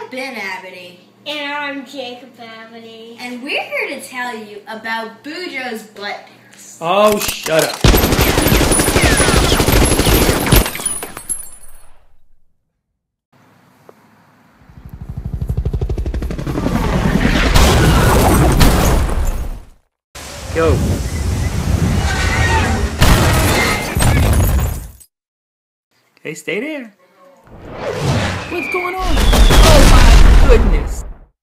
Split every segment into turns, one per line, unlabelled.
I'm Ben Abity.
And I'm Jacob Abity.
And we're here to tell you about Bujo's butt pics.
Oh, shut up. Go. Okay, stay there. What's going on? Oh my goodness.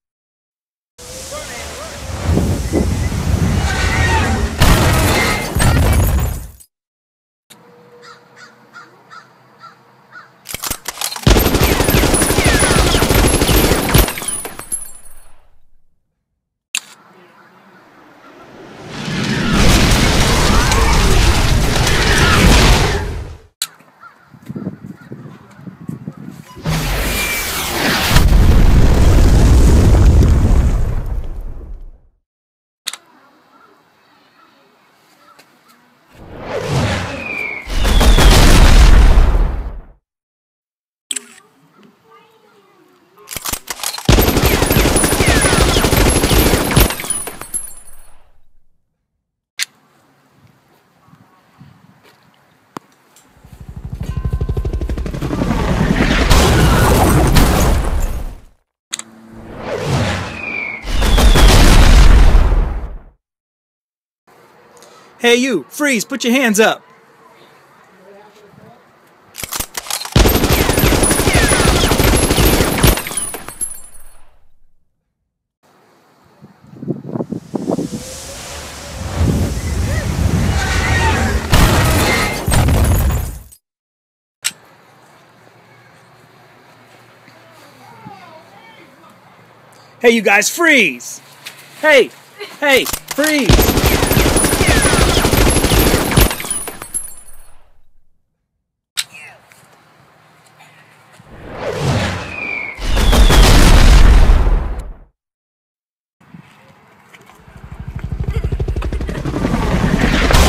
Hey you, freeze, put your hands up. Hey you guys, freeze. Hey, freeze.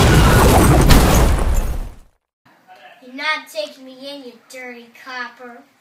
You're not taking me in, you dirty copper.